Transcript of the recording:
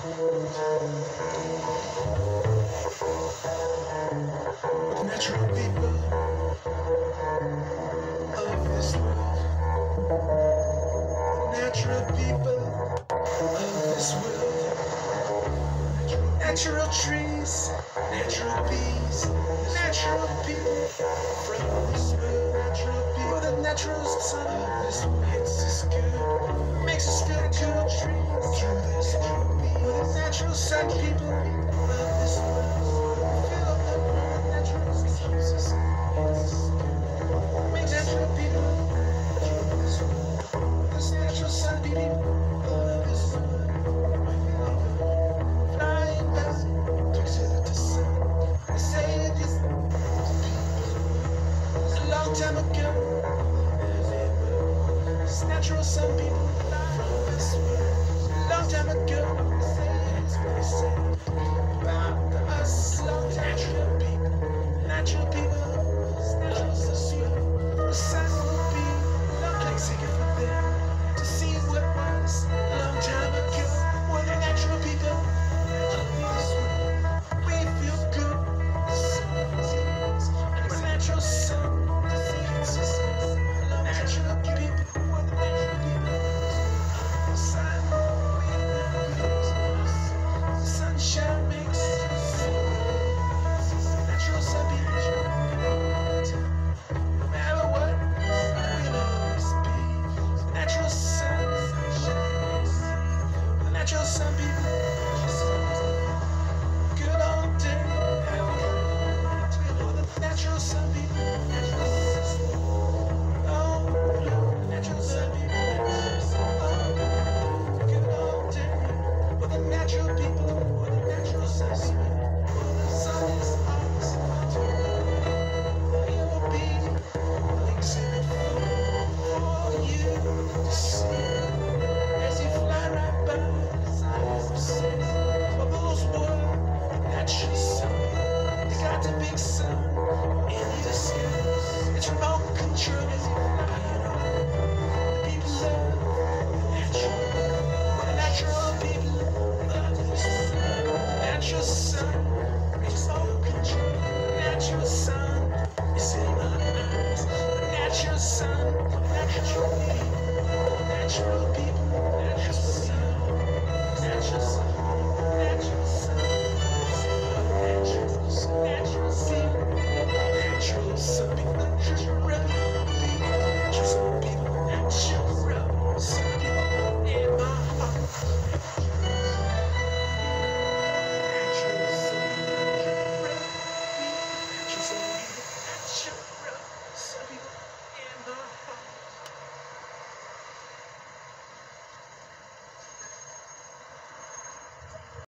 Natural people of this world. Natural people of this world. Natural trees, natural bees, natural people from this world. Natural people, the natural sun of this world hits us good, makes us feel good. Trees through this world, the natural sun people of this world. Feel the natural keeps us makes natural people through this world. This natural sun people of this world. Flying back to the sun. They say this a long time ago. This natural sun people from this world. A long time ago. They say about us. Natural people. Natural people. Natural sun. The sun will be like singing for them to see what was a long time ago. We're the natural people. We feel good. It's natural sun. Natural people. We're the natural people. The sun. The sunshine makes natural sun people. No matter what, we'll always be natural sun. The natural sun people. Good old day. The natural sun people. Oh, natural sun people. Oh, good old day. For the natural people. For the natural sun people. The sun is ours. It will be an exhibit for you to see as you fly right by. For those world natural sun, they got the big sun in the sky. It's remote control as you fly, you know. The people love the natural people love the sun. Natural sun, remote control. Natural sun is in my eyes. Natural sun, natural people, natural sun, natural sun.